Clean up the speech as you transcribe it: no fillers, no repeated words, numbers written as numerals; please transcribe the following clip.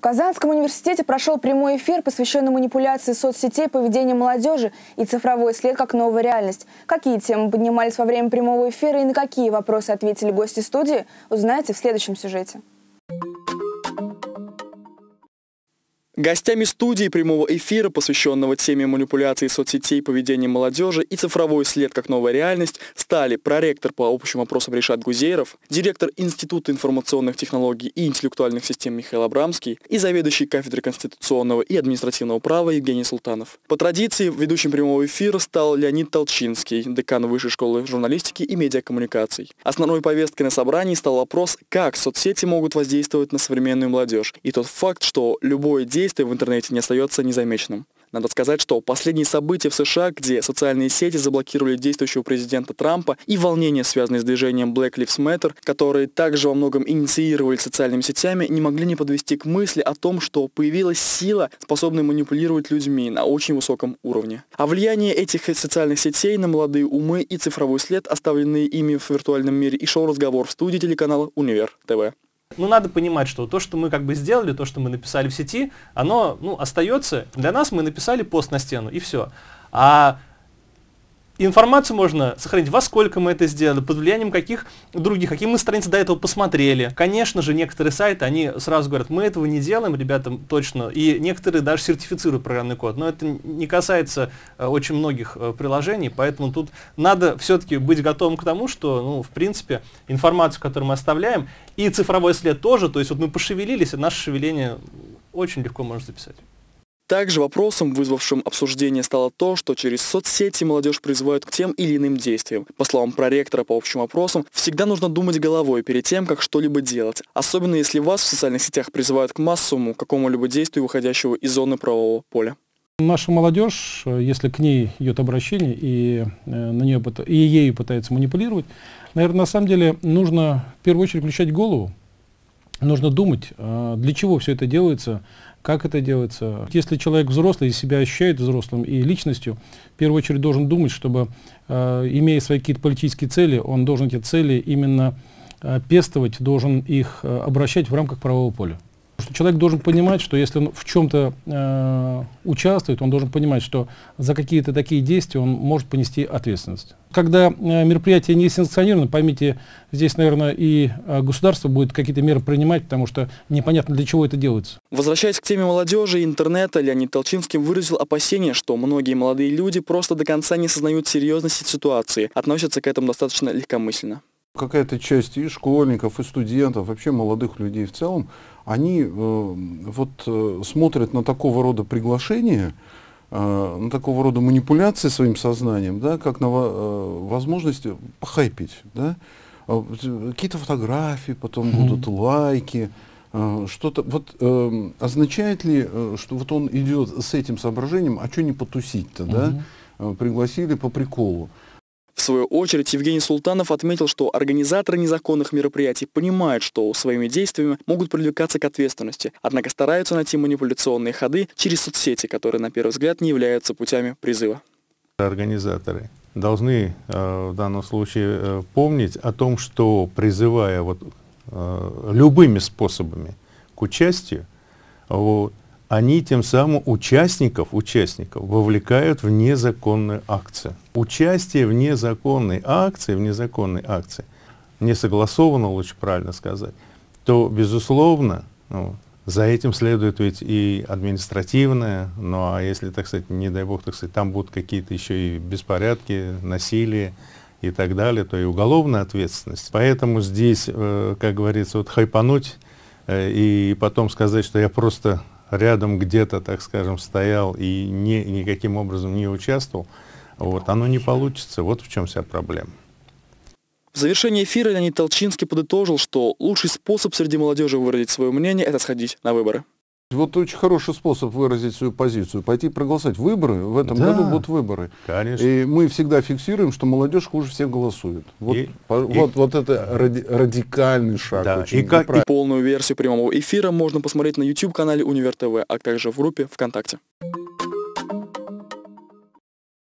Казанском университете прошел прямой эфир, посвященный манипуляции соцсетей, поведению молодежи и цифровой след как новая реальность. Какие темы поднимались во время прямого эфира и на какие вопросы ответили гости студии, узнаете в следующем сюжете. Гостями студии прямого эфира, посвященного теме манипуляции соцсетей, поведения молодежи и цифровой след как новая реальность, стали проректор по общим вопросам Ришат Гузейров, директор Института информационных технологий и интеллектуальных систем Михаил Абрамский и заведующий кафедрой конституционного и административного права Евгений Султанов. По традиции, ведущим прямого эфира стал Леонид Толчинский, декан Высшей школы журналистики и медиакоммуникаций. Основной повесткой на собрании стал вопрос, как соцсети могут воздействовать на современную молодежь, и тот факт, что любое действие в интернете не остается незамеченным. Надо сказать, что последние события в США, где социальные сети заблокировали действующего президента Трампа, и волнения, связанные с движением Black Lives Matter, которые также во многом инициировали социальными сетями, не могли не подвести к мысли о том, что появилась сила, способная манипулировать людьми на очень высоком уровне. А влияние этих социальных сетей на молодые умы и цифровой след, оставленные ими в виртуальном мире, и шел разговор в студии телеканала Универ ТВ. Ну, надо понимать, что то, что мы как бы сделали, то, что мы написали в сети, оно, остается. Для нас мы написали пост на стену, и все. А информацию можно сохранить, во сколько мы это сделали, под влиянием каких других, какие мы страницы до этого посмотрели. Конечно же, некоторые сайты, они сразу говорят, мы этого не делаем, ребята, точно. И некоторые даже сертифицируют программный код. Но это не касается очень многих приложений, поэтому тут надо все-таки быть готовым к тому, что, в принципе, информацию, которую мы оставляем, и цифровой след тоже, то есть вот мы пошевелились, и наше шевеление очень легко можно записать. Также вопросом, вызвавшим обсуждение, стало то, что через соцсети молодежь призывают к тем или иным действиям. По словам проректора по общим вопросам, всегда нужно думать головой перед тем, как что-либо делать. Особенно если вас в социальных сетях призывают к массовому, какому-либо действию, выходящего из зоны правового поля. Наша молодежь, если к ней идет обращение и ею пытается манипулировать, наверное, на самом деле нужно в первую очередь включать голову. Нужно думать, для чего все это делается, как это делается. Если человек взрослый и себя ощущает взрослым и личностью, в первую очередь должен думать, чтобы, имея свои какие-то политические цели, он должен эти цели именно пестовать, должен их обращать в рамках правового поля. Что человек должен понимать, что если он в чем-то участвует, он должен понимать, что за какие-то такие действия он может понести ответственность. Когда мероприятие не санкционировано, поймите, здесь, наверное, и государство будет какие-то меры принимать, потому что непонятно, для чего это делается. Возвращаясь к теме молодежи и интернета, Леонид Толчинский выразил опасение, что многие молодые люди просто до конца не осознают серьезности ситуации, относятся к этому достаточно легкомысленно. Какая-то часть и школьников, и студентов, вообще молодых людей в целом, они смотрят на такого рода приглашения, на такого рода манипуляции своим сознанием, да, как на возможность похайпить. Да? Какие-то фотографии, потом будут лайки, что-то. Означает ли, что вот он идет с этим соображением, а что не потусить-то, да? Пригласили по приколу. В свою очередь, Евгений Султанов отметил, что организаторы незаконных мероприятий понимают, что своими действиями могут привлекаться к ответственности, однако стараются найти манипуляционные ходы через соцсети, которые, на первый взгляд, не являются путями призыва. Организаторы должны в данном случае помнить о том, что призывая любыми способами к участию, они тем самым участников вовлекают в незаконную акцию. Участие в незаконной акции, не согласованно, лучше правильно сказать, то, безусловно, за этим следует ведь и административное, а если, так сказать, не дай бог, так сказать, там будут какие-то еще и беспорядки, насилие и так далее, то и уголовная ответственность. Поэтому здесь, как говорится, хайпануть и потом сказать, что я просто рядом где-то, так скажем, стоял и никаким образом не участвовал, оно не получится. Вот в чем вся проблема. В завершении эфира Леонид Толчинский подытожил, что лучший способ среди молодежи выразить свое мнение – это сходить на выборы. Вот очень хороший способ выразить свою позицию, пойти проголосовать. Выборы, в этом году будут выборы. Конечно. И мы всегда фиксируем, что молодежь хуже всех голосует. Вот это радикальный шаг. Да, и полную версию прямого эфира можно посмотреть на YouTube-канале Универ ТВ, а также в группе ВКонтакте.